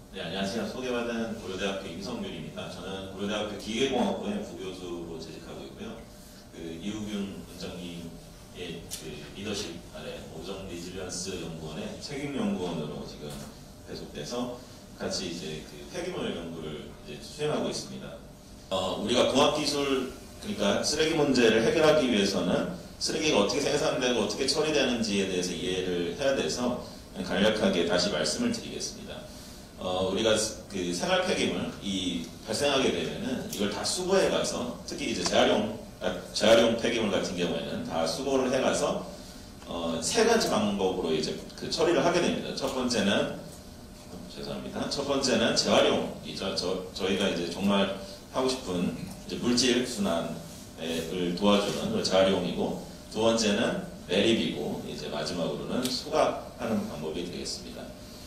네, 안녕하세요. 소개받은 고려대학교 임성균입니다. 저는 고려대학교 기계공학부의 부교수로 재직하고 있고요. 이우균 원장님의 리더십 아래 오정 리질리언스 연구원의 책임연구원으로 지금 배속돼서 같이 이제 폐기물 연구를 이제 수행하고 있습니다. 우리가 공학기술, 그러니까 쓰레기 문제를 해결하기 위해서는 쓰레기가 어떻게 생산되고 어떻게 처리되는지에 대해서 이해를 해야 돼서 간략하게 다시 말씀을 드리겠습니다. 우리가 생활 폐기물이 발생하게 되면은 이걸 다 수거해 가서, 특히 이제 재활용 폐기물 같은 경우에는 다 수거를 해 가서 세 가지 방법으로 이제 처리를 하게 됩니다. 첫 번째는 재활용이죠. 저희가 이제 정말 하고 싶은 이제 물질 순환을 도와주는 재활용이고, 두 번째는 매립이고, 이제 마지막으로는 소각하는 방법이 되겠습니다.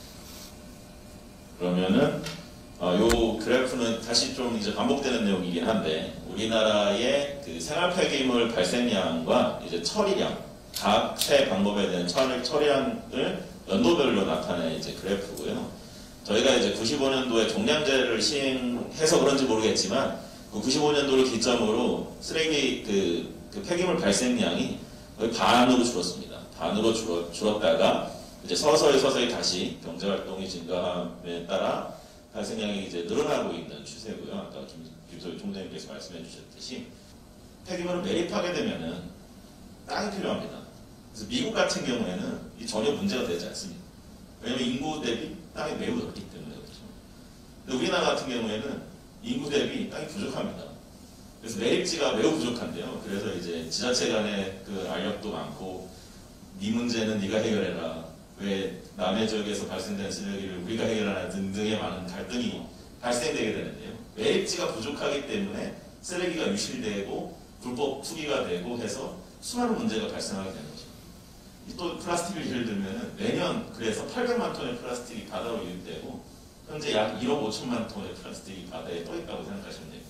그러면은 요 그래프는 다시 좀 이제 반복되는 내용이긴 한데, 우리나라의 생활 폐기물 발생량과 이제 처리량, 각 세 방법에 대한 처리량을 연도별로 나타낸 이제 그래프고요. 저희가 이제 95년도에 종량제를 시행해서 그런지 모르겠지만, 그 95년도를 기점으로 쓰레기 폐기물 발생량이 거의 반으로 줄었습니다. 반으로 줄었다가 이제 서서히 다시 경제활동이 증가함에 따라 발생량이 이제 늘어나고 있는 추세고요. 아까 김소희 총장님께서 말씀해 주셨듯이 폐기물을 매립하게 되면은 땅이 필요합니다. 그래서 미국 같은 경우에는 전혀 문제가 되지 않습니다. 왜냐하면 인구 대비 땅이 매우 넓기 때문에 그렇죠. 근데 우리나라 같은 경우에는 인구 대비 땅이 부족합니다. 그래서 매립지가 매우 부족한데요. 그래서 이제 지자체 간의 알력도 많고, 네 문제는 네가 해결해라, 왜 남의 지역에서 발생된 쓰레기를 우리가 해결하나 등등의 많은 갈등이 발생되게 되는데요. 매립지가 부족하기 때문에 쓰레기가 유실되고 불법 투기가 되고 해서 수많은 문제가 발생하게 되는 거죠. 또 플라스틱을 예를 들면 매년 그래서 800만 톤의 플라스틱이 바다로 유입되고, 현재 약 1억 5천만 톤의 플라스틱이 바다에 떠 있다고 생각하시면 됩니다.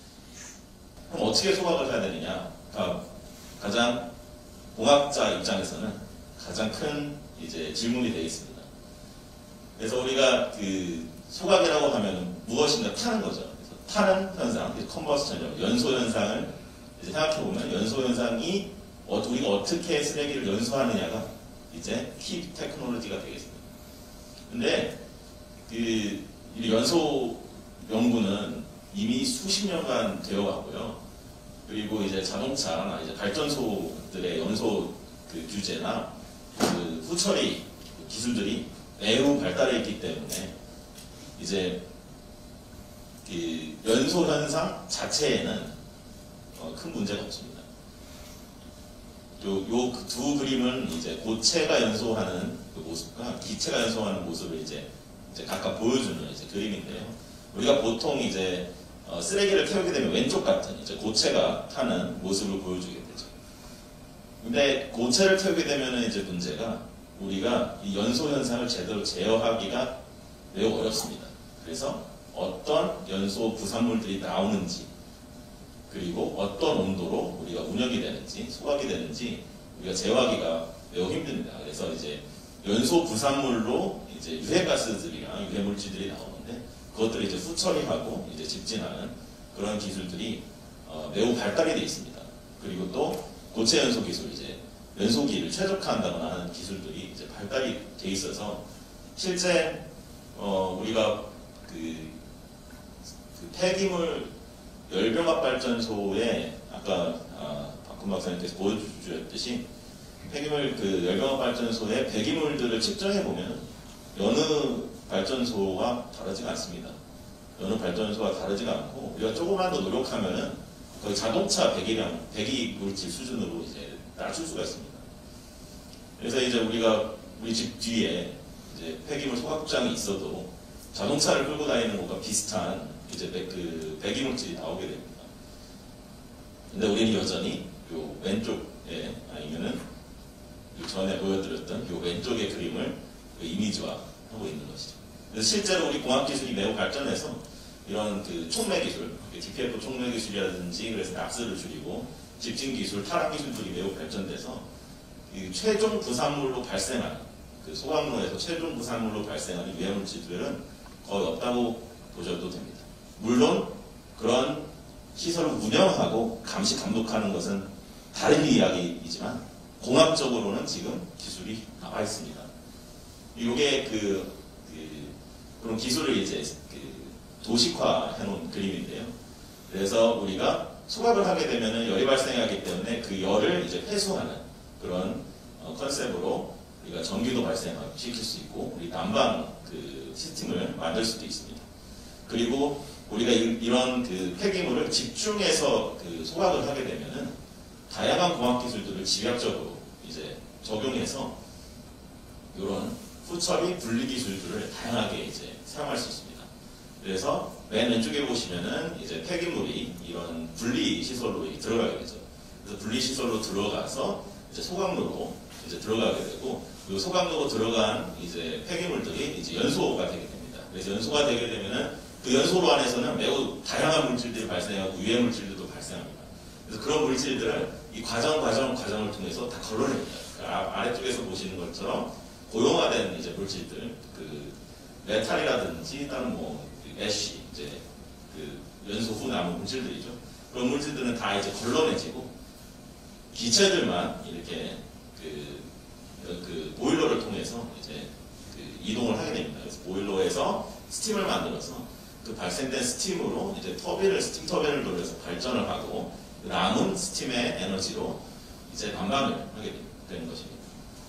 그럼 어떻게 소각을 해야 되느냐? 가장 공학자 입장에서는 가장 큰 이제 질문이 되어 있습니다. 그래서 우리가 소각이라고 하면 무엇인가 타는 거죠. 그래서 타는 현상, 컨버스천이라고, 연소 현상을 이제 생각해 보면, 연소 현상이 우리가 어떻게 쓰레기를 연소하느냐가 이제 키 테크놀로지가 되겠습니다. 근데 이 연소 연구는 이미 수십 년간 되어 왔고요. 그리고 이제 자동차나 이제 발전소들의 연소 규제나 후처리 기술들이 매우 발달해 있기 때문에 이제 연소 현상 자체에는 큰 문제가 없습니다. 요 두 그림은 이제 고체가 연소하는 모습과 기체가 연소하는 모습을 이제 각각 보여주는 이제 그림인데요. 우리가 보통 이제 쓰레기를 태우게 되면 왼쪽 같은 이제 고체가 타는 모습을 보여주게 되죠. 근데 고체를 태우게 되면 이제 문제가, 우리가 이 연소 현상을 제대로 제어하기가 매우 어렵습니다. 그래서 어떤 연소 부산물들이 나오는지, 그리고 어떤 온도로 우리가 운영이 되는지, 소각이 되는지 우리가 제어하기가 매우 힘듭니다. 그래서 이제 연소 부산물로 이제 유해가스들이나 유해물질들이 나오는데, 그것들을 이제 후처리하고 이제 직진하는 그런 기술들이 매우 발달이 되어 있습니다. 그리고 또 고체 연소 기술, 이제 연소기를 최적화한다거나 하는 기술들이 이제 발달이 돼 있어서, 실제 우리가 폐기물 열병합 발전소에 아까 박근 박사님께서 보여주셨듯이, 폐기물 열병합 발전소의 배기물들을 측정해 보면 여느 발전소와 다르지가 않습니다. 여느 발전소와 다르지가 않고, 우리가 조금만 더 노력하면은 거의 자동차 배기물질 수준으로 이제 낮출 수가 있습니다. 그래서 이제 우리 집 뒤에 이제 폐기물 소각장이 있어도 자동차를 끌고 다니는 것과 비슷한 이제 배기물질이 나오게 됩니다. 근데 우리는 여전히 요 왼쪽에, 아니면은 전에 보여드렸던 요 왼쪽의 그림을 이미지화하고 있는 것이죠. 그래서 실제로 우리 공학기술이 매우 발전해서 이런 촉매 기술, DPF 촉매 기술이라든지, 그래서 납스를 줄이고 집진 기술, 탈압 기술들이 매우 발전돼서 최종 부산물로 발생하는, 소각로에서 최종 부산물로 발생하는 유해물질들은 거의 없다고 보셔도 됩니다. 물론 그런 시설을 운영하고 감시 감독하는 것은 다른 이야기이지만 공학적으로는 지금 기술이 나와 있습니다. 이게 그런 기술을 이제 도식화해 놓은 그림인데요. 그래서 우리가 소각을 하게 되면 열이 발생하기 때문에 그 열을 이제 회수하는 그런 컨셉으로 우리가 전기도 발생시킬 수 있고 우리 난방 시스템을 만들 수도 있습니다. 그리고 우리가 이런 폐기물을 집중해서 소각을 하게 되면은 다양한 공학 기술들을 집약적으로 이제 적용해서 이런 후처리 분리 기술들을 다양하게 이제 사용할 수 있습니다. 그래서 맨 왼쪽에 보시면은 이제 폐기물이 이런 분리 시설로 들어가게 되죠. 그래서 분리 시설로 들어가서 이제 소각로로 이제 들어가게 되고 그 소각로로 들어간 이제 폐기물들이 이제 연소가 되게 됩니다. 그래서 연소가 되게 되면은 그 연소로 안에서는 매우 다양한 물질들이 발생하고 유해 물질들도 발생합니다. 그래서 그런 물질들을 이 과정을 통해서 다 걸러냅니다. 아래쪽에서 보시는 것처럼 고용화된 이제 물질들, 메탈이라든지 다른 애쉬, 이제 연소 후 남은 물질들이죠. 그런 물질들은 다 이제 걸러내지고 기체들만 이렇게 보일러를 통해서 이제 이동을 하게 됩니다. 그래서 보일러에서 스팀을 만들어서 그 발생된 스팀으로 이제 스팀 터빈을 돌려서 발전을 하고 남은 스팀의 에너지로 이제 난방을 하게 되는 것입니다.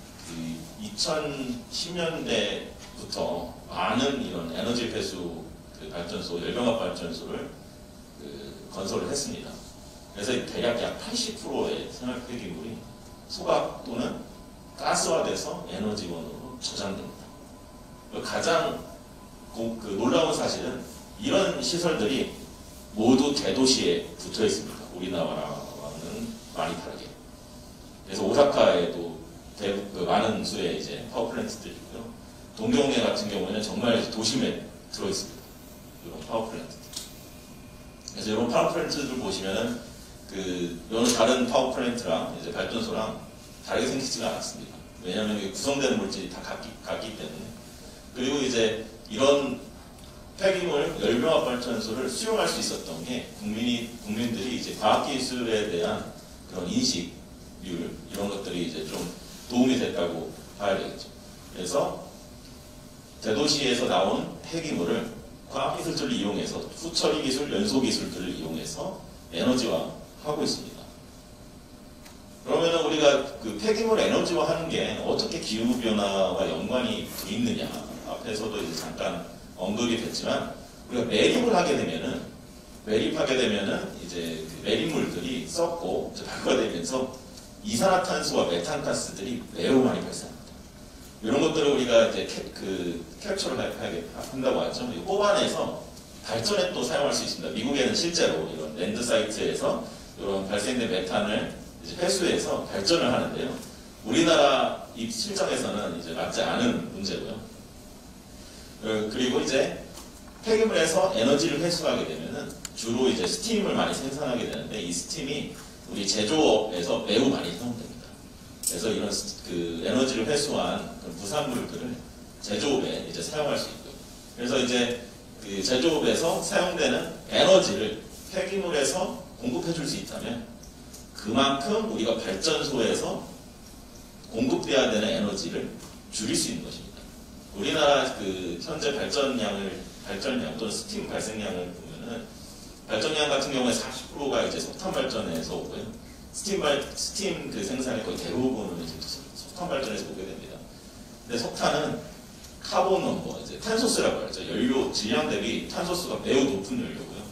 2010년대부터 많은 이런 에너지 회수 발전소, 열병합 발전소를 건설을 했습니다. 그래서 대략 약 80%의 생활 폐기물이 소각 또는 가스화돼서 에너지원으로 저장됩니다. 가장 놀라운 사실은 이런 시설들이 모두 대도시에 붙어 있습니다. 우리나라와는 많이 다르게. 그래서 오사카에도 많은 수의 이제 파워플랜트들이 있고요. 동경에 같은 경우에는 정말 도심에 들어 있습니다. 이런 파워플랜트. 그래서 이런 파워플랜트들 보시면은 이런 다른 파워플랜트랑 이제 발전소랑 다르게 생기지가 않습니다. 왜냐하면 이게 구성되는 물질이 다 같기 때문에. 그리고 이제 이런 폐기물 열병합 발전소를 수용할 수 있었던 게 국민들이 이제 과학기술에 대한 그런 인식률 이런 것들이 이제 좀 도움이 됐다고 봐야 되겠죠. 그래서 대도시에서 나온 폐기물을 과학기술들을 이용해서 후처리 기술, 연소 기술들을 이용해서 에너지화하고 있습니다. 그러면 우리가 폐기물 에너지화하는 게 어떻게 기후변화와 연관이 있느냐 앞에서도 이제 잠깐 언급이 됐지만 우리가 매립하게 되면은 이제 매립물들이 썩고 발효되면서 이산화탄소와 메탄가스들이 매우 많이 발생합니다. 이런 것들을 우리가 이제 캡처를 한다고 하죠. 뽑아내서 발전에 또 사용할 수 있습니다. 미국에는 실제로 이런 랜드 사이트에서 이런 발생된 메탄을 이제 회수해서 발전을 하는데요. 우리나라 이 실정에서는 이제 맞지 않은 문제고요. 그리고 이제 폐기물에서 에너지를 회수하게 되면은 주로 이제 스팀을 많이 생산하게 되는데 이 스팀이 우리 제조업에서 매우 많이 사용됩니다. 그래서 이런 에너지를 회수한 부산물들을 제조업에 이제 사용할 수 있고요. 그래서 이제 제조업에서 사용되는 에너지를 폐기물에서 공급해 줄 수 있다면 그만큼 우리가 발전소에서 공급돼야 되는 에너지를 줄일 수 있는 것입니다. 우리나라 현재 발전량 또는 스팀 발생량을 보면은 발전량 같은 경우에 40%가 이제 석탄 발전에서 오고요. 스팀 생산의 거의 대부분은 이제 석탄 발전에서 오게 됩니다. 근데 석탄은 카본 넘버, 이제 탄소수라고 하죠. 연료 질량 대비 탄소수가 매우 높은 연료고요.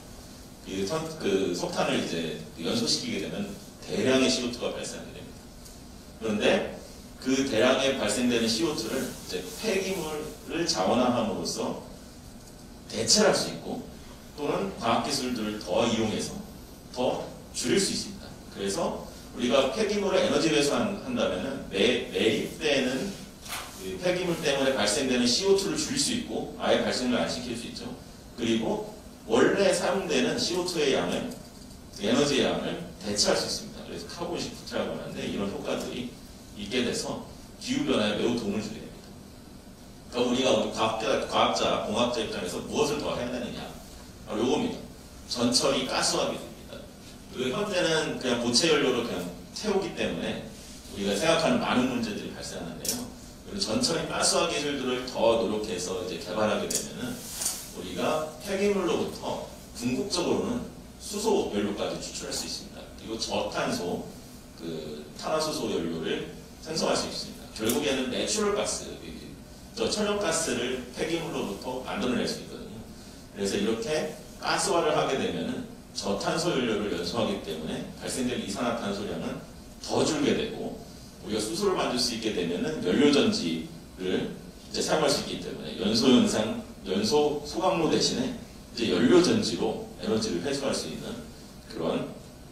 석탄을 이제 연소시키게 되면 대량의 CO2가 발생하게 됩니다. 그런데 그 대량의 발생되는 CO2를 이제 폐기물을 자원화함으로써 대체할 수 있고 또는 과학기술들을 더 이용해서 더 줄일 수 있습니다. 그래서 우리가 폐기물을 에너지 회수한다면 매립되는 폐기물 때문에 발생되는 CO2를 줄일 수 있고 아예 발생을 안 시킬 수 있죠. 그리고 원래 사용되는 CO2의 양을 에너지의 양을 대체할 수 있습니다. 그래서 카본 시프트라고 하는데 이런 효과들이 있게 돼서 기후변화에 매우 도움을 주게 됩니다. 그럼 우리가 과학자, 공학자 입장에서 무엇을 더 해야 되느냐? 바로 요겁니다. 전처리 가스화 기술입니다. 현재는 그냥 고체 연료로 그냥 태우기 때문에 우리가 생각하는 많은 문제들이 발생하는데요. 그리고 전처리 가스화 기술들을 더 노력해서 이제 개발하게 되면은 우리가 폐기물로부터 궁극적으로는 수소 연료까지 추출할 수 있습니다. 그리고 저탄소, 탄화수소 연료를 생성할 수 있습니다. 결국에는 내추럴 가스, 저 천연가스를 폐기물로부터 만들어낼 수 있거든요. 그래서 이렇게 가스화를 하게 되면은 저탄소 연료를 연소하기 때문에 발생될 이산화탄소량은 더 줄게 되고, 우리가 수소를 만들 수 있게 되면은 연료전지를 이제 사용할 수 있기 때문에 연소 소각로 대신에 이제 연료전지로 에너지를 회수할 수 있는 그런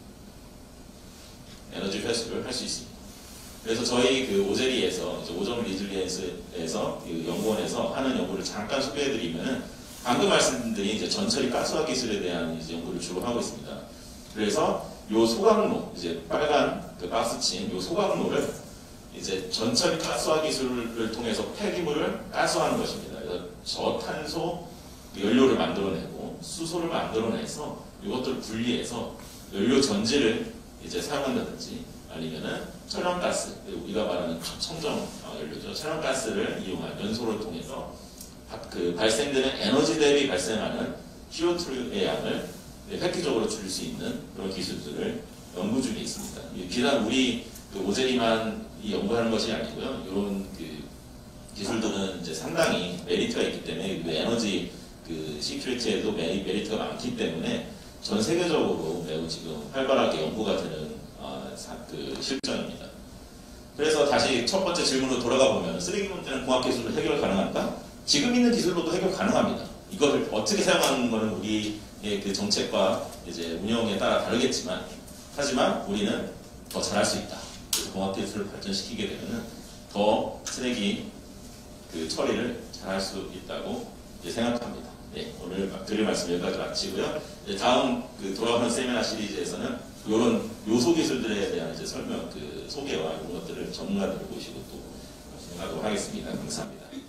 에너지 회수를 할 수 있습니다. 그래서 저희 오제리에서, 오점 리즐리엔스에서 연구원에서 하는 연구를 잠깐 소개해드리면은, 방금 말씀드린 이제 전처리 가스화 기술에 대한 이제 연구를 주로 하고 있습니다. 그래서 요 소각로, 이제 빨간 박스친 요 소각로를 이제 전처리 가스화 기술을 통해서 폐기물을 가스화하는 것입니다. 그래서 저탄소 연료를 만들어내고 수소를 만들어내서 이것들을 분리해서 연료 전지를 이제 사용한다든지, 아니면은 천연가스, 우리가 말하는 청정 연료죠. 천연가스를 이용한 연소를 통해서 발생되는 에너지 대비 발생하는 CO2의 양을 획기적으로 줄일 수 있는 그런 기술들을 연구 중에 있습니다. 비단 우리 오제리만 연구하는 것이 아니고요. 이런 기술들은 이제 상당히 메리트가 있기 때문에, 에너지 시큐리티에도 메리트가 많기 때문에 전 세계적으로 매우 지금 활발하게 연구가 되는 실정입니다. 그래서 다시 첫 번째 질문으로 돌아가 보면, 쓰레기 문제는 공학기술로 해결 가능한가? 지금 있는 기술로도 해결 가능합니다. 이것을 어떻게 사용하는 것은 우리의 정책과 이제 운영에 따라 다르겠지만, 하지만 우리는 더 잘할 수 있다. 그래서 공학기술을 발전시키게 되면은 더 쓰레기 처리를 잘할 수 있다고 생각합니다. 네, 오늘 드릴 말씀 여기까지 마치고요. 다음 돌아오는 세미나 시리즈에서는 이런 요소 기술들에 대한 이제 설명, 소개와 이런 것들을 전문가들을 모시고 또 진행하도록 하겠습니다. 감사합니다.